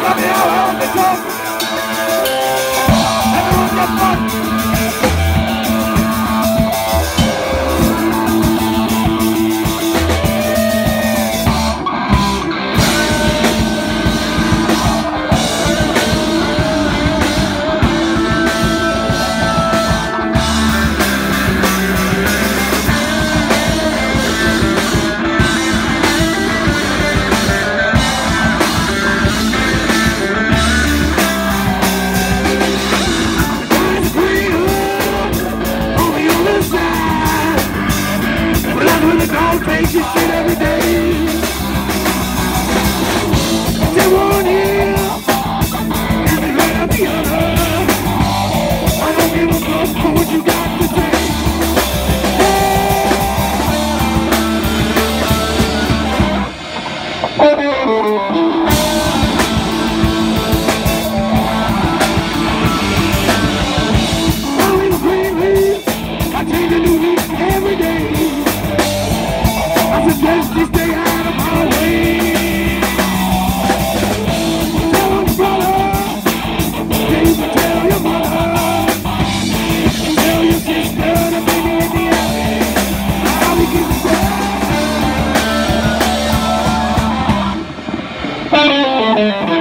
Got me all on the top. Everyone get fun. Face your shit every day. They won't hear, and they let the other. I don't give a fuck for what you got to say. Rolling green leaves, I change a new leaf every day. I suggest you stay out of my way. Tell him, brother, David, tell your mother, tell your sister to meet me in the alley. I'll be getting down.